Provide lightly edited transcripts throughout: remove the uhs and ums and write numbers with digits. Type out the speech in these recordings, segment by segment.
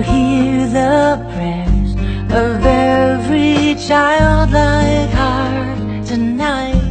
hear the prayers of every childlike heart tonight.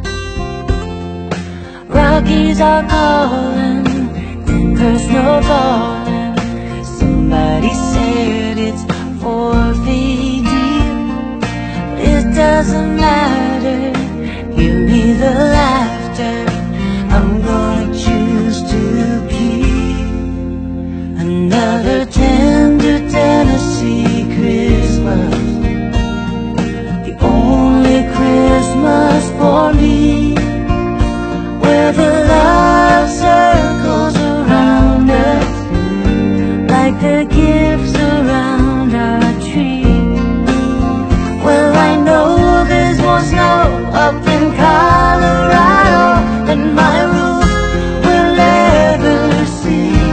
Rockies are calling, Denver's snowballing. Somebody said it's 4 feet deep, but it doesn't matter. Give me the laughter, I'm gonna choose to keep another tender Tennessee Christmas, the only Christmas for me, where the love circles around us like the gifts around our tree. Well, I know there's more snow up in Colorado than my roof will ever see,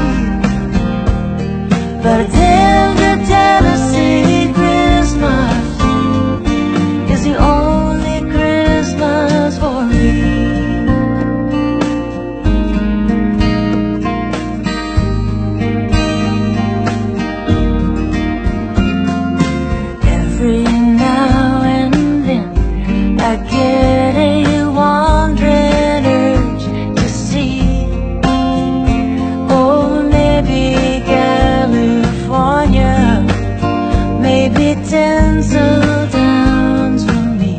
but a tender Tennessee Christmas is the only Christmas for me. Every now and then I get a wandering urge to see, oh, maybe California, maybe tinsel downs for me.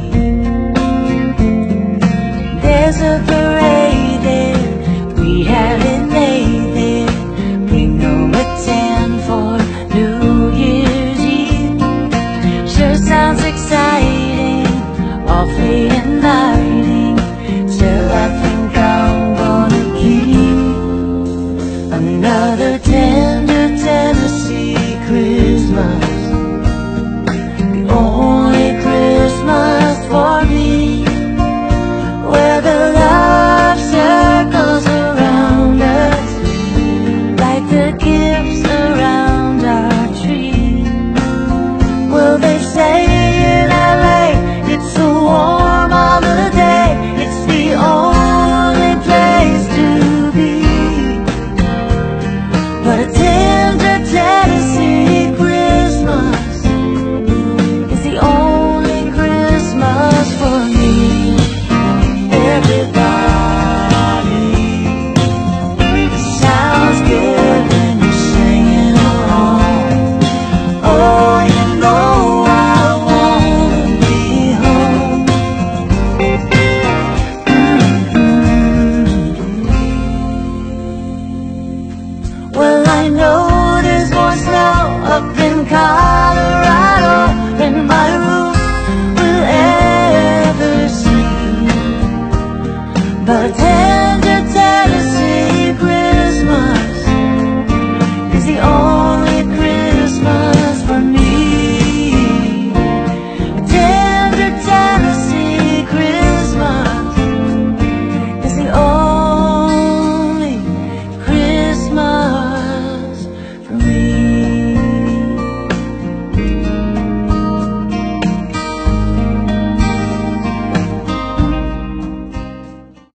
There's a parade there, we have it made there. Bring home a 10 for New Year's Eve. Sure sounds exciting, awfully inviting. Still, I think I'm gonna keep another tender Tennessee Christmas, the only Christmas for me, where the love circles around us like the gifts around our tree. Well, they say in LA it's so warm all the day, it's the only place to be, but it's